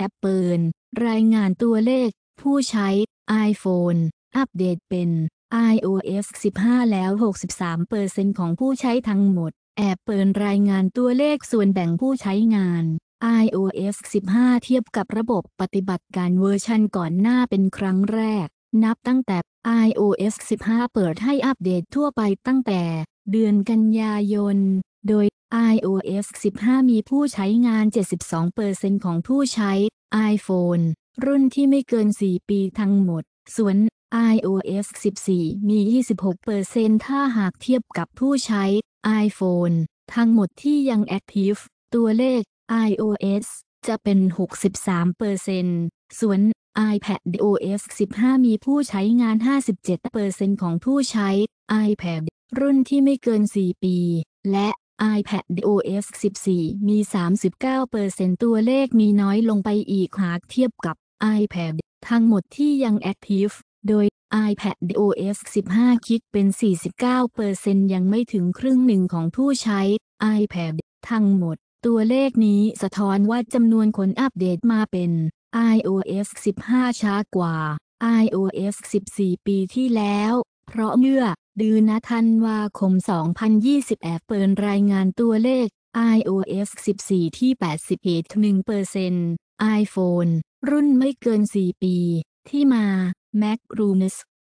Apple รายงานตัวเลขผู้ใช้ iPhone อัปเดตเป็น iOS 15 แล้ว 63% ของผู้ใช้ทั้งหมด Apple รายงานตัวเลขส่วนแบ่งผู้ใช้งาน iOS 15 เทียบกับระบบปฏิบัติการเวอร์ชันก่อนหน้าเป็นครั้งแรกนับตั้งแต่ iOS 15 เปิดให้อัปเดตทั่วไปตั้งแต่เดือนกันยายน โดย iOS 15 มีผู้ใช้งาน 72% ของผู้ใช้ iPhone รุ่นที่ไม่เกิน 4 ปีทั้งหมด ส่วน iOS 14 มี 26% ถ้าหากเทียบกับผู้ใช้ iPhone ทั้งหมดที่ยัง Active ตัวเลข iOS จะเป็น 63% ส่วน iPadOS 15 มีผู้ใช้งาน 57% ของผู้ใช้ iPad รุ่นที่ไม่เกิน 4 ปี และ iPadOS 14 มี 39% ตัวเลขมีน้อยลงไปอีกหากเทียบกับ iPad ทั้งหมดที่ยัง Active โดย iPadOS 15 คิดเป็น 49% ยังไม่ถึงครึ่งหนึ่งของผู้ใช้ iPad ทั้งหมดตัวเลขนี้สะท้อนว่าจำนวนคนอัปเดตมาเป็น iOS 15 ช้ากว่า iOS 14 ปีที่แล้ว เพราะเมื่อเดือนธันวาคม 2020 เปิดรายงานตัวเลข iOS 14 ที่ 81% iPhone รุ่นไม่เกิน 4 ปี ที่มา Mac Rumors